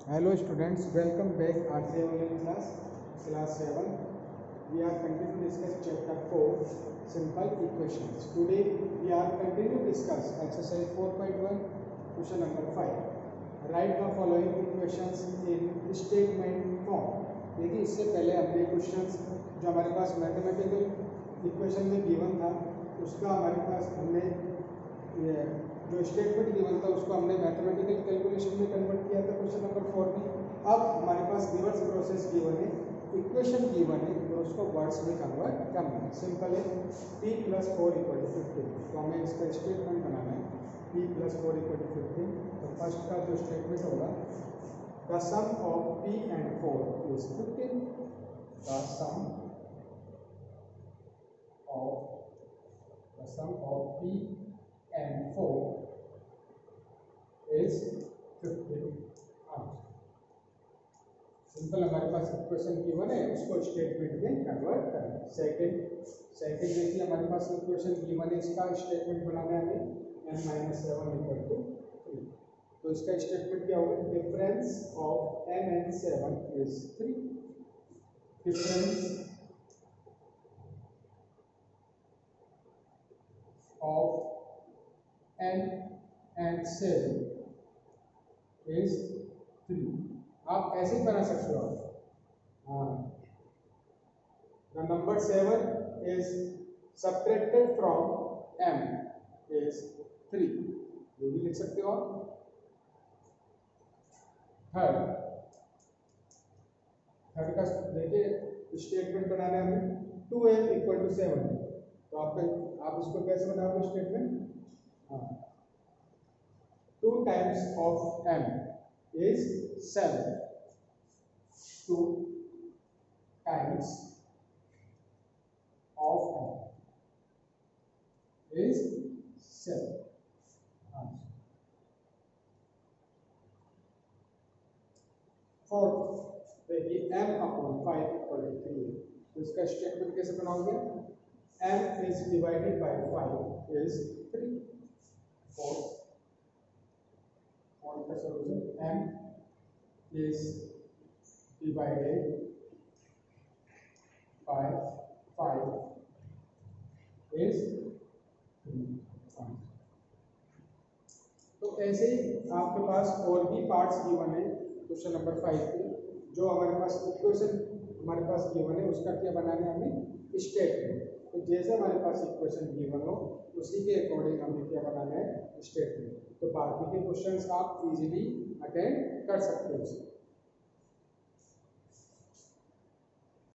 Hello students, welcome back RCA online class 7. We are continuing to discuss chapter 4, simple equations. Today we are continuing to discuss exercise 4.1, question number 5. Write the following equations in statement form. देखिए इससे पहले हमने questions जो हमारे पास mathematical equation में given था उसका हमारे पास हमने जो स्टेटमेंट गिवन था उसको हमने मैथमेटिकल कैलकुलेशन में कन्वर्ट किया था क्वेश्चन नंबर 4 में। अब हमारे पास रिवर्स प्रोसेस गिवन है, इक्वेशन गिवन है और उसको वर्ड्स में कन्वर्ट करना है। सिंपल है, p + 4 = 15। तो हमें इसका स्टेटमेंट बनाना है, p + 4 = 15। तो फर्स्ट का जो स्टेटमेंट होगा, the sum of p and 4 is 15। The sum of p and 4 is 15। Simple हमारे पास इक्वेशन गिवन है, उसको स्टेटमेंट में कन्वर्ट करना है। सेकंड देखिए हमारे पास इक्वेशन गिवन है, इसका स्टेटमेंट बनाना है हमें n - 7 = 3। तो इसका स्टेटमेंट क्या होगा, difference of m and 7 is 3। Difference of n and 7 is 3। आप ऐसे ही बना सकते हो। The number 7 is subtracted from m is 3। ये भी लिख सकते हो आप। थर्ड का देखिए स्टेटमेंट बनाना है हमें, 2m = 7। तो आप इसको कैसे बनाओगे statement, 2 times of m is 7। 2 times of m is 7। Fourth देखिए m/5 = 3। तो इसका स्टेटमेंट कैसे बनाओगे, m is divided by 5 is 3। Fourth का solution, m is divided by 5 is 3। तो ऐसे ही आपके पास और भी पार्ट्स गिवन है क्वेश्चन नंबर 5 के, जो हमारे पास इक्वेशन हमारे पास गिवन है उसका क्या बनाना है हमें स्टेटमेंट। तो जैसे हमारे पास इक्वेशन गिवन हो उसी के अकॉर्डिंग हमें क्या बनाना है स्टेटमेंट। तो बाकी के क्वेश्चंस आप इजीली अटेंड कर सकते हो।